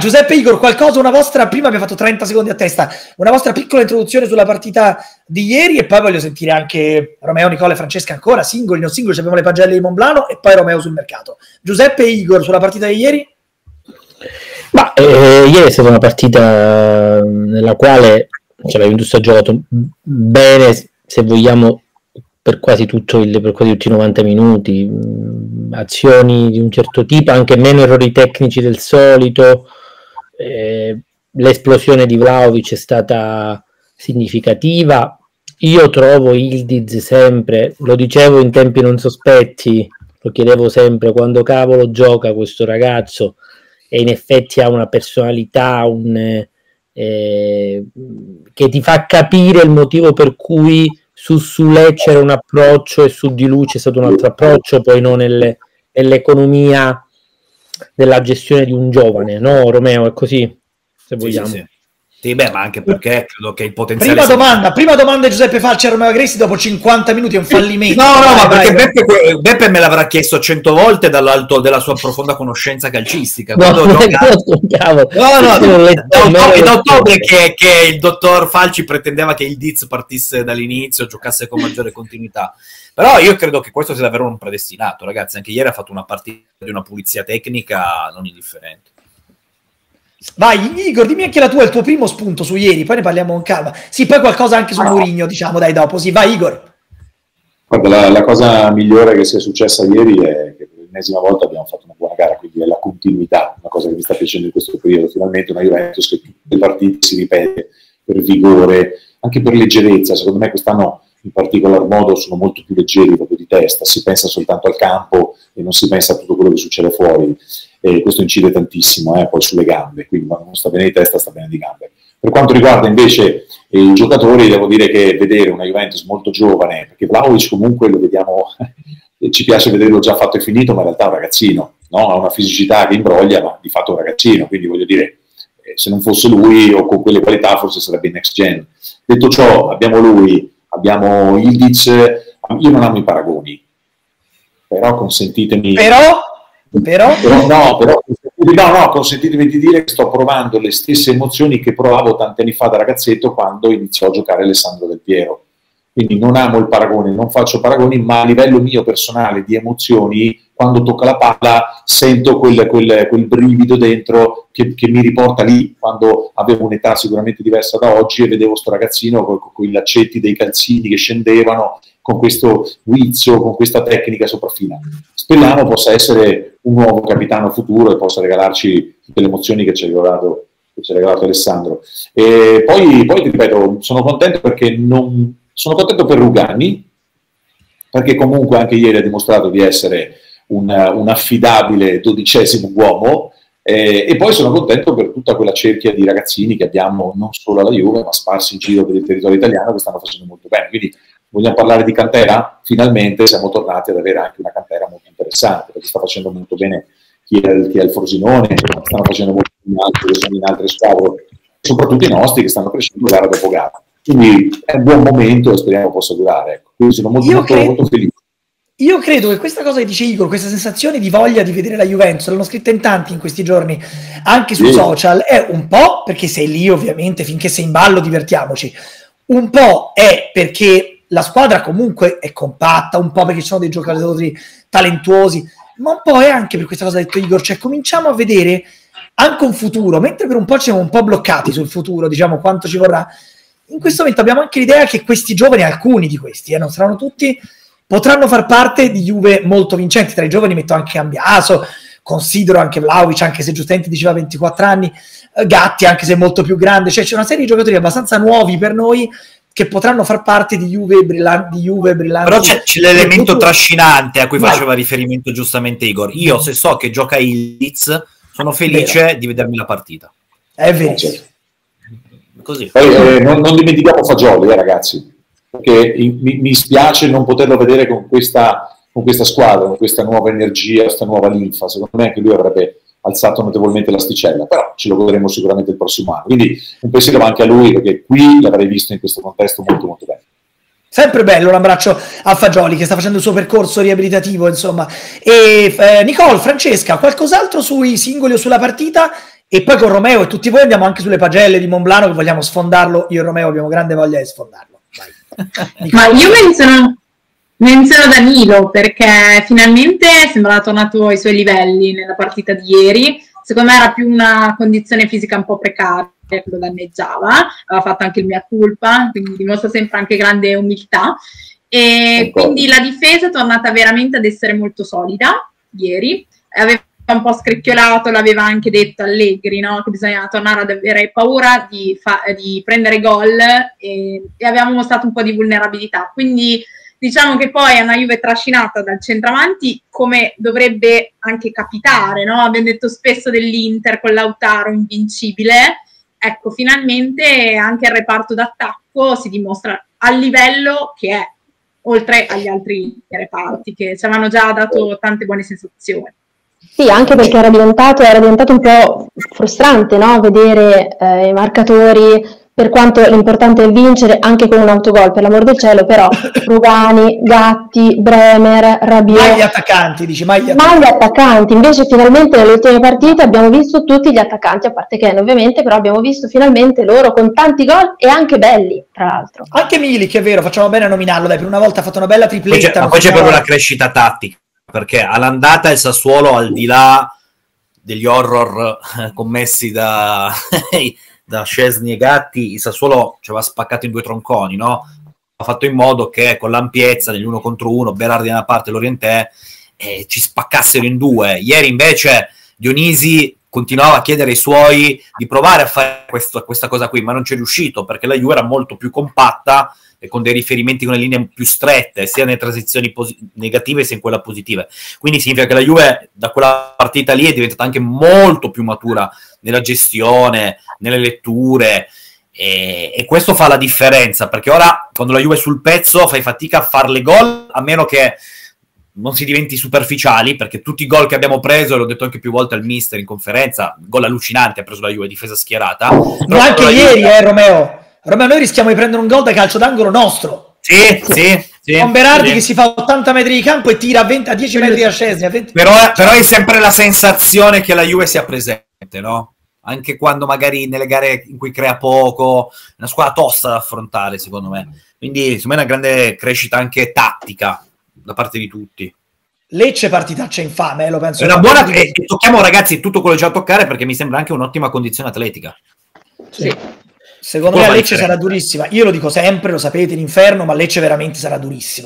Giuseppe, Igor, qualcosa, una vostra, prima abbiamo fatto 30 secondi a testa, una vostra piccola introduzione sulla partita di ieri e poi voglio sentire anche Romeo, Nicola e Francesca ancora, singoli, non singoli, abbiamo le pagelle di Monblano e poi Romeo sul mercato. Giuseppe e Igor sulla partita di ieri? Ma ieri è stata una partita nella quale la Juventus ha giocato bene, se vogliamo, per quasi tutti i 90 minuti, azioni di un certo tipo, anche meno errori tecnici del solito. L'esplosione di Vlahovic è stata significativa. Io trovo Ildiz sempre, lo dicevo in tempi non sospetti, lo chiedevo sempre, quando cavolo gioca questo ragazzo, e in effetti ha una personalità che ti fa capire il motivo per cui su Sule c'era un approccio e su di lui c'è stato un altro approccio, poi non nell'economia della gestione di un giovane, no Romeo? È così, se vogliamo. Sì. Sì, beh, ma anche perché credo che il potenziale... Prima domanda Giuseppe Falci a Romeo Agressi dopo 50 minuti è un fallimento. No, ma perché Beppe me l'avrà chiesto 100 volte dall'alto della sua profonda conoscenza calcistica. Da ottobre che il dottor Falci pretendeva che il Diz partisse dall'inizio, giocasse con maggiore continuità. Però io credo che questo sia davvero un predestinato, ragazzi. Anche ieri ha fatto una partita di una pulizia tecnica non indifferente. Vai Igor, dimmi anche il tuo primo spunto su ieri, poi ne parliamo con calma. Sì, poi qualcosa anche su Mourinho, diciamo, dai, dopo. Sì, vai Igor. Guarda, la cosa migliore che sia successa ieri è che per l'ennesima volta abbiamo fatto una buona gara, quindi è la continuità, una cosa che mi sta piacendo in questo periodo. Finalmente una Juventus che tutte le partite si ripete per vigore, anche per leggerezza. Secondo me quest'anno in particolar modo sono molto più leggeri proprio di testa, si pensa soltanto al campo e non si pensa a tutto quello che succede fuori. E questo incide tantissimo poi sulle gambe, quindi quando non sta bene di testa sta bene di gambe. Per quanto riguarda invece i giocatori, devo dire che vedere una Juventus molto giovane, perché Vlahovic comunque lo vediamo, ci piace vederlo già fatto e finito, ma in realtà è un ragazzino, no? Ha una fisicità che imbroglia, ma di fatto è un ragazzino, quindi voglio dire, se non fosse lui o con quelle qualità forse sarebbe in next gen. Detto ciò, abbiamo lui, abbiamo Ildiz, io non amo i paragoni, però consentitemi... consentitemi di dire che sto provando le stesse emozioni che provavo tanti anni fa da ragazzetto quando iniziò a giocare Alessandro Del Piero. Quindi non amo il paragone, non faccio paragoni, ma a livello mio personale di emozioni, quando tocca la palla sento quel brivido dentro che mi riporta lì, quando avevo un'età sicuramente diversa da oggi e vedevo sto ragazzino con i laccetti dei calzini che scendevano, con questo guizzo, con questa tecnica sopraffina. Speriamo possa essere un nuovo capitano futuro e possa regalarci tutte le emozioni che ci ha regalato Alessandro. E poi ti ripeto, sono contento perché sono contento per Rugani, perché comunque anche ieri ha dimostrato di essere un affidabile 12° uomo, e poi sono contento per tutta quella cerchia di ragazzini che abbiamo non solo alla Juve, ma sparsi in giro per il territorio italiano, che stanno facendo molto bene. Quindi vogliamo parlare di cantera? Finalmente siamo tornati ad avere anche una cantera molto interessante, perché sta facendo molto bene chi è il Frosinone, stanno facendo molto bene altri che sono in altre squadre, soprattutto i nostri che stanno crescendo gara dopo gara. Quindi è un buon momento e speriamo possa durare. Ecco. Quindi sono molto felice. Io credo che questa cosa che dice Igor, questa sensazione di voglia di vedere la Juventus, l'hanno scritta in tanti in questi giorni, anche su social, è un po' perché sei lì ovviamente, finché sei in ballo divertiamoci, un po' è perché la squadra comunque è compatta, un po' perché ci sono dei giocatori talentuosi, ma un po' è anche per questa cosa che ha detto Igor, cioè cominciamo a vedere anche un futuro, mentre per un po' ci siamo un po' bloccati sul futuro, diciamo quanto ci vorrà. In questo momento abbiamo anche l'idea che questi giovani, alcuni di questi, non saranno tutti, potranno far parte di Juve molto vincenti. Tra i giovani metto anche Cambiaso, considero anche Vlahovic, anche se giustamente diceva 24 anni, Gatti, anche se molto più grande, cioè c'è una serie di giocatori abbastanza nuovi per noi che potranno far parte di Juve brillanti. Però c'è l'elemento trascinante a cui faceva riferimento giustamente Igor. Io se so che gioca Ildiz sono felice di vedermi la partita. È vero. Così. Non dimentichiamo Fagioli, ragazzi, perché mi spiace non poterlo vedere con questa squadra, con questa nuova energia, questa nuova linfa. Secondo me anche lui avrebbe alzato notevolmente l'asticella, però ce lo godremo sicuramente il prossimo anno. Quindi un pensiero va anche a lui, perché qui l'avrei visto in questo contesto molto molto bene. Sempre bello, un abbraccio a Fagioli che sta facendo il suo percorso riabilitativo, insomma. E Nicole, Francesca, qualcos'altro sui singoli o sulla partita? E poi con Romeo e tutti voi andiamo anche sulle pagelle di Monblano, che vogliamo sfondarlo. Io e Romeo abbiamo grande voglia di sfondarlo. Vai. Ma io menziono Danilo, perché finalmente sembra tornato ai suoi livelli nella partita di ieri. Secondo me era più una condizione fisica un po' precaria che lo danneggiava, aveva fatto anche il mia colpa, quindi dimostra sempre anche grande umiltà. E quindi la difesa è tornata veramente ad essere molto solida ieri, aveva un po' scricchiolato, l'aveva anche detto Allegri, no? Che bisognava tornare ad avere paura di prendere gol, e avevamo mostrato un po' di vulnerabilità, quindi diciamo che poi è una Juve trascinata dal centravanti, come dovrebbe anche capitare, no? Abbiamo detto spesso dell'Inter con Lautaro invincibile, ecco, finalmente anche il reparto d'attacco si dimostra al livello che è, oltre agli altri reparti che ci avevano già dato tante buone sensazioni. Sì, anche perché era diventato un po' frustrante, no? Vedere i marcatori, per quanto l'importante è vincere, anche con un autogol, per l'amor del cielo, però Rugani, Gatti, Bremer, Rabiot... Mai gli attaccanti, dici, mai gli attaccanti. Invece finalmente nelle ultime partite abbiamo visto tutti gli attaccanti, a parte Ken ovviamente, però abbiamo visto finalmente loro con tanti gol e anche belli, tra l'altro. Anche Milik, è vero, facciamo bene a nominarlo, dai, per una volta ha fatto una bella tripletta. Ma poi c'è proprio la crescita tattica, perché all'andata il Sassuolo, al di là degli horror commessi da Szczesny e Gatti, il Sassuolo ci aveva spaccato in due tronconi, no? Ha fatto in modo che con l'ampiezza degli 1 contro 1, Berardi da una parte e Lorientè, ci spaccassero in due. Ieri invece Dionisi continuava a chiedere ai suoi di provare a fare questa cosa qui, ma non ci è riuscito, perché la Juve era molto più compatta e con dei riferimenti con le linee più strette, sia nelle transizioni negative sia in quella positive. Quindi significa che la Juve da quella partita lì è diventata anche molto più matura nella gestione, nelle letture, e questo fa la differenza, perché ora quando la Juve è sul pezzo fai fatica a farle gol, a meno che non si diventi superficiali, perché tutti i gol che abbiamo preso, l'ho detto anche più volte al mister in conferenza, gol allucinanti ha preso la Juve, difesa schierata. Ma anche ieri, Romeo, noi rischiamo di prendere un gol da calcio d'angolo nostro. Sì. Con Berardi che si fa 80 metri di campo e tira a 10 metri a Szczesny. Però è sempre la sensazione che la Juve sia presente, no? Anche quando magari nelle gare in cui crea poco, è una squadra tosta da affrontare, secondo me. Quindi, secondo me, è una grande crescita anche tattica da parte di tutti. Lecce partitaccia infame, lo penso. È una buona... tocchiamo, ragazzi, tutto quello che c'è da toccare, perché mi sembra anche un'ottima condizione atletica. Sì. Secondo me Lecce sarà durissima. Io lo dico sempre, lo sapete, l'inferno, ma Lecce veramente sarà durissima.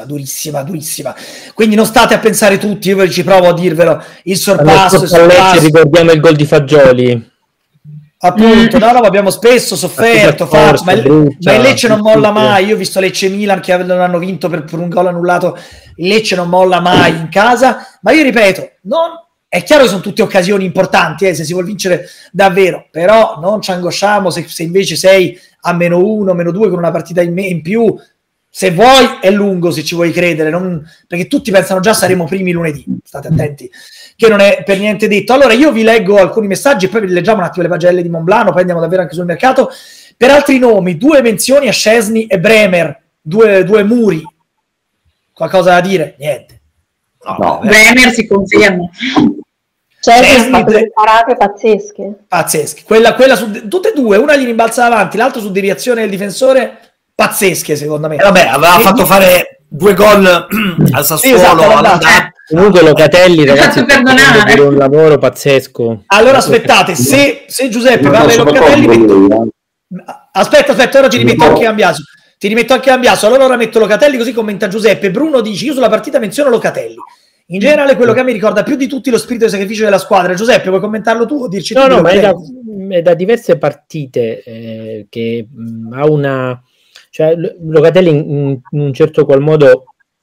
Quindi non state a pensare tutti, io ci provo a dirvelo, il sorpasso. Lecce ricordiamo il gol di Fagioli. Appunto, no, abbiamo spesso sofferto, ma il Lecce non molla mai. Io ho visto Lecce-Milan che hanno vinto per un gol annullato. Il Lecce non molla mai in casa, ma io ripeto, è chiaro che sono tutte occasioni importanti, se si vuol vincere davvero, però non ci angosciamo se invece sei a -1, -2 con una partita in più. Se vuoi è lungo, se ci vuoi credere, perché tutti pensano già saremo primi lunedì, state attenti, che non è per niente detto. Allora io vi leggo alcuni messaggi e poi vi leggiamo un attimo le pagelle di Monblano, poi andiamo davvero anche sul mercato. Per altri nomi, 2 menzioni a Szczesny e Bremer, due muri. Qualcosa da dire? Niente. No, Bremer si conferma. Szczesny ha fatto delle parate pazzesche. Quella su tutte e due, una gli rimbalza davanti, l'altro su deviazione del difensore, pazzesche secondo me. Vabbè, aveva fatto fare 2 gol al Sassuolo. Esatto, comunque Locatelli, ragazzi, ha fatto un lavoro pazzesco. Allora aspettate, se Giuseppe parla di Locatelli, aspetta, ora ti rimetto anche Cambiaso. Allora ora metto Locatelli, così commenta Giuseppe. Bruno dice: io sulla partita menziono Locatelli. In generale quello che mi ricorda più di tutti lo spirito di sacrificio della squadra. Giuseppe, vuoi commentarlo tu o dirci tu? No, ma è da diverse partite che ha una... Cioè, Locatelli in un certo qual modo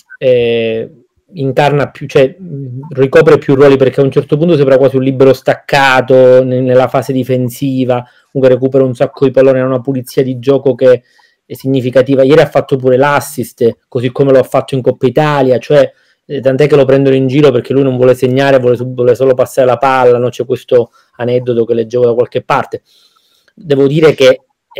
incarna più, cioè ricopre più ruoli, perché a un certo punto sembra quasi un libero staccato nella fase difensiva, comunque recupera un sacco di pallone, ha una pulizia di gioco che è significativa. Ieri ha fatto pure l'assist, così come lo ha fatto in Coppa Italia, cioè tant'è che lo prendono in giro perché lui non vuole segnare, vuole solo passare la palla, no? C'è questo aneddoto che leggevo da qualche parte. Devo dire che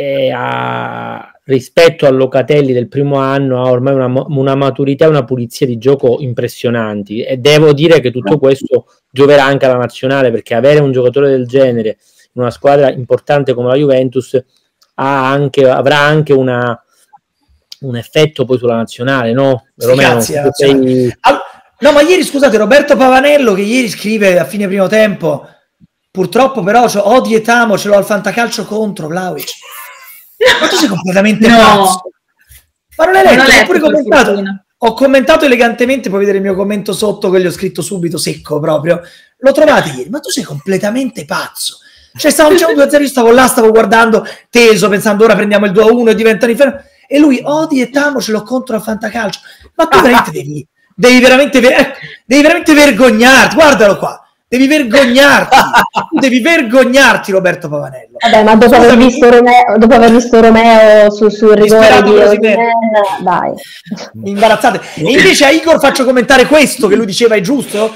rispetto a Locatelli del primo anno ha ormai una maturità e una pulizia di gioco impressionanti, e devo dire che tutto questo gioverà anche alla nazionale, perché avere un giocatore del genere una squadra importante come la Juventus avrà anche un effetto poi sulla nazionale, no? Romeo, no, ma ieri, scusate, Roberto Pavanello che ieri scrive a fine primo tempo, purtroppo però odi e Tamo, ce l'ho al fantacalcio contro Vlahovic. Ma tu sei completamente pazzo. Ma non hai letto, ho pure commentato. Ho commentato elegantemente, puoi vedere il mio commento sotto, che gli ho scritto subito, secco proprio. L'ho trovato ieri, ma tu sei completamente pazzo. Cioè, stavo dicendo 2-0, io stavo là, stavo guardando teso, pensando ora prendiamo il 2-1 e diventa un inferno. E lui, odi e Tamo, ce l'ho contro al fantacalcio. Ma tu veramente devi veramente vergognarti. Guardalo qua. Devi vergognarti, Roberto Pavanello. Vabbè, ma dopo aver visto Romeo sul rigore di Osimhen, dai. Imbarazzate. E invece a Igor faccio commentare questo che lui diceva, è giusto?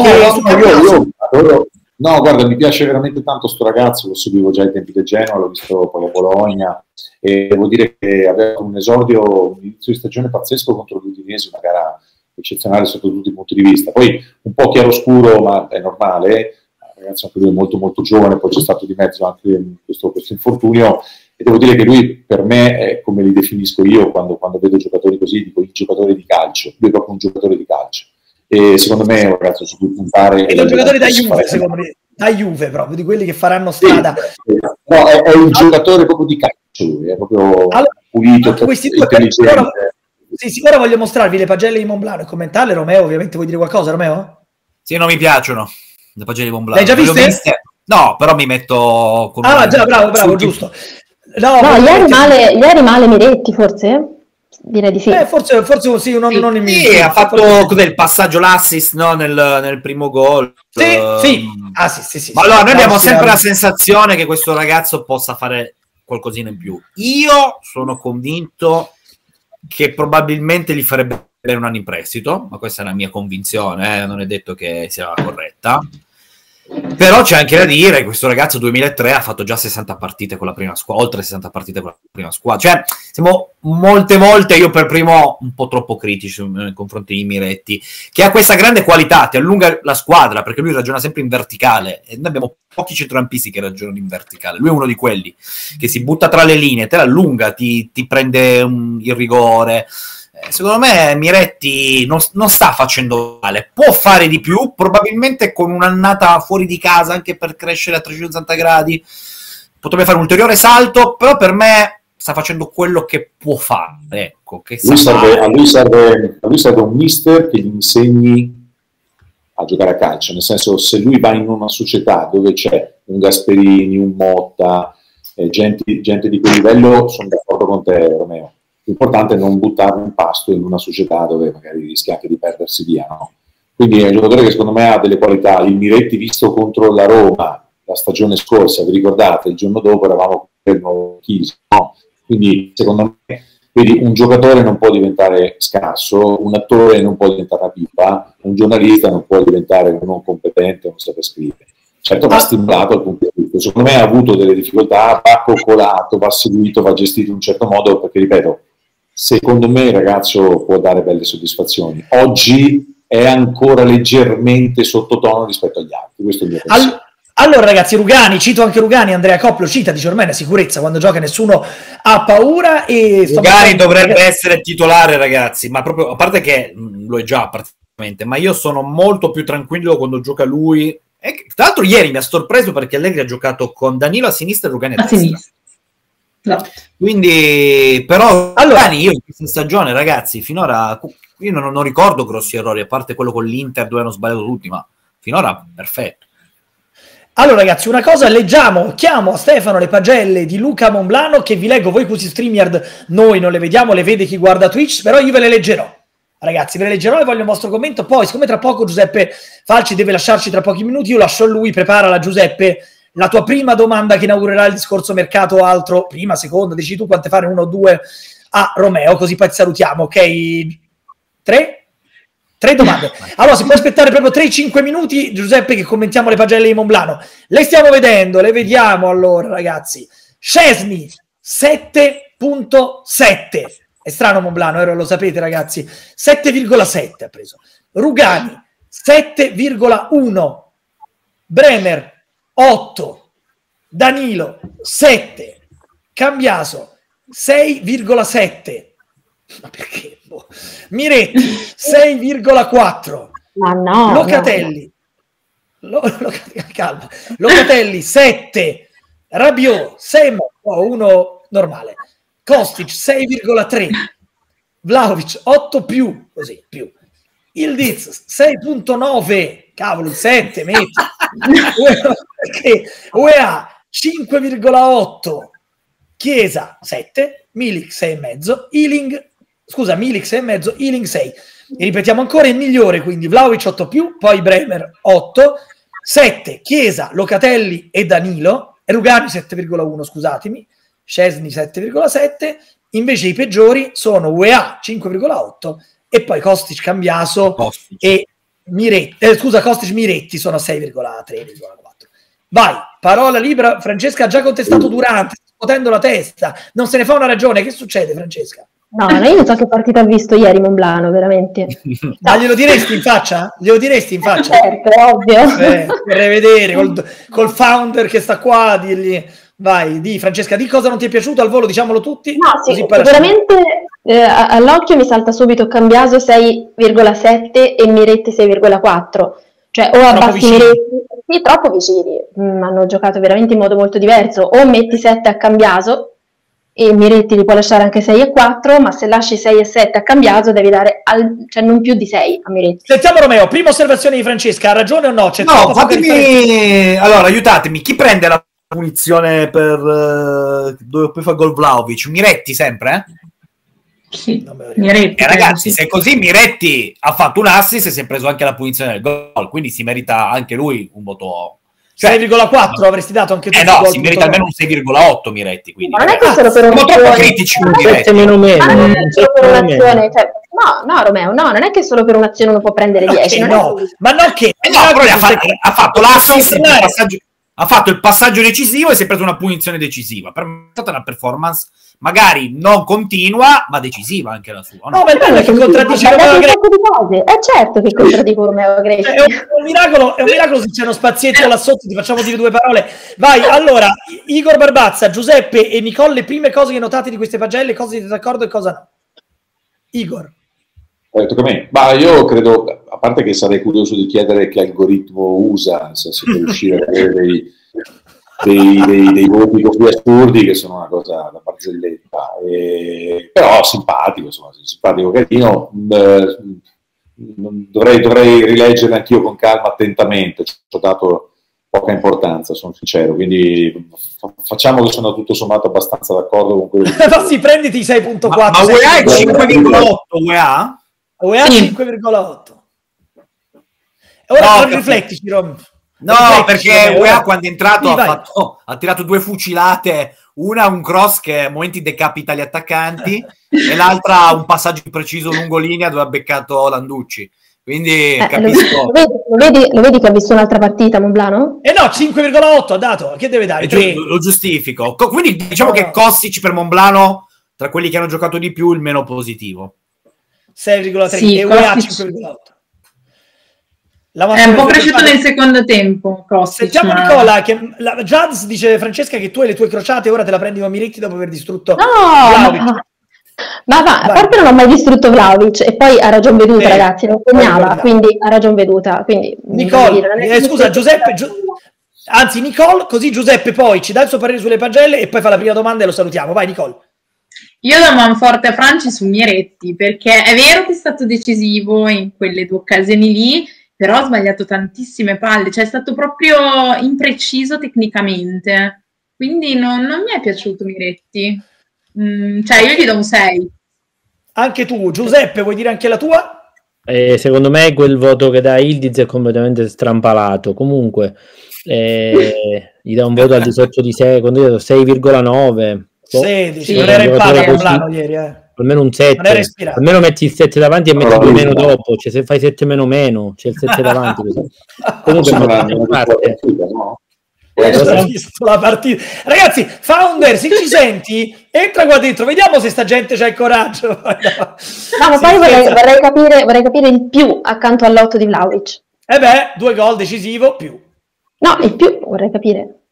No, guarda, mi piace veramente tanto sto ragazzo, lo seguivo già ai tempi del Genoa, l'ho visto poi a Bologna e devo dire che aveva un esordio, un inizio di stagione pazzesco contro l'Udinese, una gara eccezionale sotto tutti i punti di vista. Poi un po' chiaroscuro, ma è normale, ragazzi, anche lui è molto molto giovane, poi c'è stato di mezzo anche questo infortunio e devo dire che lui per me è come li definisco io quando vedo giocatori così, dico il giocatore di calcio, lui è proprio un giocatore di calcio. E secondo me è un ragazzo su cui puntare. È un giocatore da Juve, secondo me, da Juve proprio, di quelli che faranno strada. Sì. No, è un giocatore proprio di calcio, lui è proprio pulito, intelligente. Sì, ora voglio mostrarvi le pagelle di Monblano e commentarle. Romeo, ovviamente vuoi dire qualcosa, Romeo? Sì, non mi piacciono le pagelle di Monblano. Le hai già viste? No, però mi metto... già, bravo, giusto. No, ieri male Miretti, forse? Direi di sì. Forse sì, non in sì, ha fatto il passaggio, l'assist, no, nel primo gol. Sì. Sì. Ma allora, noi abbiamo sempre la sensazione che questo ragazzo possa fare qualcosina in più. Io sono convinto che probabilmente gli farebbe un anno in prestito, ma questa è la mia convinzione, non è detto che sia corretta. Però c'è anche da dire che questo ragazzo 2003 ha fatto già 60 partite con la prima squadra, oltre 60 partite con la prima squadra. Cioè, siamo molte volte, io per primo, un po' troppo critici nei confronti di Miretti, che ha questa grande qualità, ti allunga la squadra, perché lui ragiona sempre in verticale, e noi abbiamo pochi centrocampisti che ragionano in verticale. Lui è uno di quelli che si butta tra le linee, te l'allunga, ti prende il rigore. Secondo me Miretti non sta facendo male, può fare di più, probabilmente con un'annata fuori di casa anche per crescere a 360 gradi potrebbe fare un ulteriore salto, però per me sta facendo quello che può fare, ecco, che a lui serve un mister che gli insegni a giocare a calcio, nel senso, se lui va in una società dove c'è un Gasperini, un Motta, gente di quel livello, sono d'accordo con te, Romeo. L'importante è non buttarlo in pasto in una società dove magari rischia anche di perdersi via, no? Quindi è un giocatore che secondo me ha delle qualità. Il Miretti visto contro la Roma la stagione scorsa, vi ricordate, il giorno dopo eravamo per il nuovo Chisi, no? Quindi secondo me, vedi, un giocatore non può diventare scarso, un attore non può diventare una pipa, un giornalista non può diventare non competente, non saper scrivere. Certo va stimolato al punto di vista. Secondo me ha avuto delle difficoltà, va coccolato, va seguito, va gestito in un certo modo, perché ripeto, secondo me il ragazzo può dare belle soddisfazioni. Oggi è ancora leggermente sottotono rispetto agli altri, questo è il mio pensiero. Allora ragazzi, Rugani, cito anche Rugani, Andrea Copplo cita, dice ormai è una sicurezza, quando gioca nessuno ha paura. E Rugani dovrebbe essere titolare, ragazzi, ma proprio, a parte che lo è già praticamente, ma io sono molto più tranquillo quando gioca lui. E, tra l'altro ieri mi ha sorpreso perché Allegri ha giocato con Danilo a sinistra e Rugani a destra. No. Quindi, però, allora, io in questa stagione, ragazzi, finora io non ricordo grossi errori, a parte quello con l'Inter dove hanno sbagliato tutti, ma finora perfetto. Allora ragazzi, una cosa, chiamo a Stefano le pagelle di Luca Monblano, che vi leggo, voi così StreamYard noi non le vediamo, le vede chi guarda Twitch, però io ve le leggerò. Ragazzi, ve le leggerò e voglio il vostro commento. Poi, siccome tra poco Giuseppe Falci deve lasciarci tra pochi minuti, io lascio a lui, preparala Giuseppe, la tua prima domanda che inaugurerà il discorso mercato o altro, prima, seconda, decidi tu quante fare, 1 o 2 a Romeo, così poi ti salutiamo, ok? 3 domande. Allora, si può aspettare proprio 3-5 minuti, Giuseppe, che commentiamo le pagelle di Monblano. Le stiamo vedendo, le vediamo allora, ragazzi. Szczesny, 7.7. È strano Monblano, lo sapete, ragazzi. 7,7 ha preso. Rugani, 7,1. Bremer, 8. Danilo 7, Cambiaso 6,7, ma perché? Boh. Miretti 6,4, Ma no, Locatelli calma, Locatelli 7, Rabiot 6, uno normale, Kostic 6,3, Vlahovic 8 più, così più, Ildiz 6,9, cavolo il 7 metti, UEA 5,8, Chiesa 7, Milik 6,5, Milik 6,5, Ealing 6. E ripetiamo ancora il migliore, quindi Vlahovic 8 più, poi Bremer 8, 7 Chiesa, Locatelli e Danilo, Rugani 7,1, scusatemi, Szczesny 7,7, invece i peggiori sono UEA 5,8 e poi Kostic, Cambiaso e Miretti, Kostic, Miretti sono a 6,3,4. Vai, parola libera. Francesca ha già contestato Durante, scuotendo la testa, non se ne fa una ragione. Che succede, Francesca? No, io non so che partita ha visto ieri Monblano, veramente. Ma glielo diresti in faccia? Glielo diresti in faccia? Certo, ovvio. Vorrei vedere col founder che sta qua, dirgli vai, di Francesca, di cosa non ti è piaciuto al volo, diciamolo tutti. No, sì, sicuramente all'occhio mi salta subito Cambiaso 6,7 e Miretti 6,4. Cioè o abbassi Miretti, sì, troppo vicini, hanno giocato veramente in modo molto diverso, o metti 7 a Cambiaso e Miretti li può lasciare anche 6,4, ma se lasci 6,7 a Cambiaso devi dare cioè non più di 6 a Miretti. Sentiamo Romeo, prima osservazione di Francesca, ha ragione o no? C'è no, fatemi... Allora, aiutatemi, chi prende la punizione per dove poi fa gol Vlahovic? Miretti sempre, Sì, Miretti, ragazzi, se così Miretti ha fatto un assist e si è preso anche la punizione del gol, quindi si merita anche lui un voto. Cioè, 6,4 avresti dato anche tu. No, si merita almeno un 6,8 Miretti. Quindi, ma non è che solo per siamo troppo critici con Miretti. No, non Romeo, no, non è che solo per un'azione uno può prendere 10. No, ma no che... No, però ha fatto l'assist, ha fatto il passaggio decisivo e si è preso una punizione decisiva. Per me è stata una performance magari non continua, ma decisiva anche la sua. No, ma il bello è che contraddice Romeo Greci. È certo che contraddico Romeo Greci. È un miracolo se c'è uno spazietto là sotto, ti facciamo dire due parole. Vai, allora, Igor Barbazza, Giuseppe e Nicole, le prime cose che notate di queste pagelle, cosa siete d'accordo e cosa no? Igor. Tocca a me. Ma io credo, a parte che sarei curioso di chiedere che algoritmo usa, nel senso per riuscire a avere dei voti così assurdi che sono una cosa da barzelletta, però simpatico, insomma, simpatico, carino. Dovrei rileggere anch'io con calma, attentamente, ci ho dato poca importanza, sono sincero, quindi facciamo che sono tutto sommato abbastanza d'accordo con quello che no, sì, prenditi i 6.4. Ma UEA è 5,8 UEA? UEA 5,8. Ora non riflettici, Rom. No, perché UEA quando è entrato ha tirato due fucilate, una un cross che a momenti decapita gli attaccanti e l'altra un passaggio preciso lungo linea dove ha beccato Landucci. Quindi capisco. Lo vedi che ha visto un'altra partita Monblano? No, 5,8 ha dato, che deve dare? Lo giustifico. Quindi diciamo che Kostic per Monblano, tra quelli che hanno giocato di più, il meno positivo. 6,3 sì, e UEA 5,8. È un po' cresciuto nel secondo tempo. Sentiamo Nicola, che Jazz dice Francesca che tu e le tue crociate ora te la prendi con Miretti dopo aver distrutto Vlahovic. Ma a parte non ho mai distrutto Vlahovic e poi ha ragion veduta, ragazzi, non segnava, quindi ha ragion veduta. Quindi, Nicole, scusa Giuseppe, anzi Nicole, così Giuseppe poi ci dà il suo parere sulle pagelle e poi fa la prima domanda e lo salutiamo. Vai Nicole. Io do manforte a Franci su Miretti, perché è vero che è stato decisivo in quelle due occasioni lì, però ha sbagliato tantissime palle, cioè è stato proprio impreciso tecnicamente, quindi non mi è piaciuto Miretti, cioè io gli do un 6. Anche tu, Giuseppe, vuoi dire anche la tua? Secondo me quel voto che dà Ildiz è completamente strampalato, comunque gli dà un voto al di sotto di 6, 6,9. 16, non era in palla con Milano ieri, almeno un 7, almeno metti il 7 davanti e metti 2 meno dopo, cioè se fai 7 meno meno c'è il 7 davanti comunque non parte. Ho visto la partita, ragazzi. Founder, se ci senti entra qua dentro, vediamo se sta gente c'ha il coraggio. No, ma poi vorrei capire il più accanto all'8 di Vlahovic. 2 gol decisivo più. No, il più vorrei capire.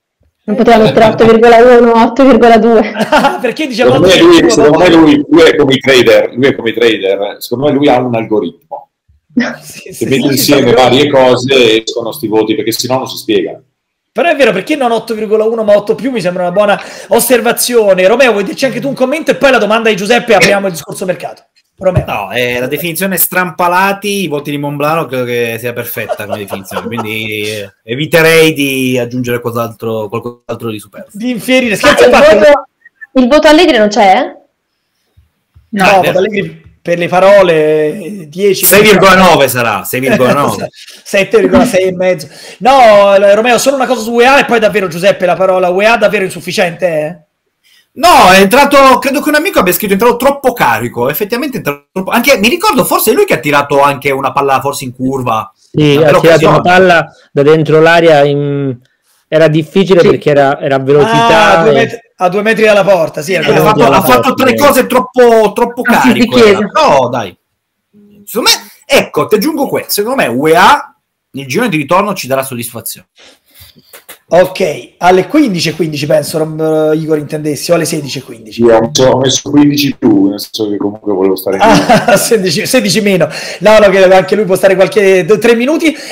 Non poteva mettere 8,1, 8,2. Perché diciamo secondo me lui è come i trader, secondo me lui ha un algoritmo che mette insieme varie cose e escono sti voti, perché sennò non si spiega. Però è vero, perché non 8,1 ma 8 più mi sembra una buona osservazione. Romeo, vuoi dirci anche tu un commento e poi la domanda di Giuseppe, apriamo il discorso mercato. Romeo. No, la definizione strampalati, i voti di Monblano credo che sia perfetta come definizione, quindi eviterei di aggiungere qualcos'altro di superfluo. Di infierire. Il voto Allegri non c'è? No, voto Allegri per le parole 10 6,9 sarà 6,9 7,6 e mezzo. No, Romeo, solo una cosa su UEA e poi davvero Giuseppe la parola. UEA davvero insufficiente, No, è entrato, credo che un amico abbia scritto, è entrato troppo carico, effettivamente è entrato troppo, anche, mi ricordo, forse è lui che ha tirato anche una palla forse in curva. Sì, ha tirato una palla da dentro l'area, era difficile perché era a velocità. A 2 metri dalla porta, sì. Ha fatto 3 cose troppo carico. No, dai. Secondo me, ecco, ti aggiungo questo, secondo me UEA nel girone di ritorno ci darà soddisfazione. Ok, alle 15:15 penso, Igor, intendessi, o alle 16:15? Io ho messo 15 più, nel senso che comunque volevo stare 16 meno. No, che anche lui può stare 3 minuti.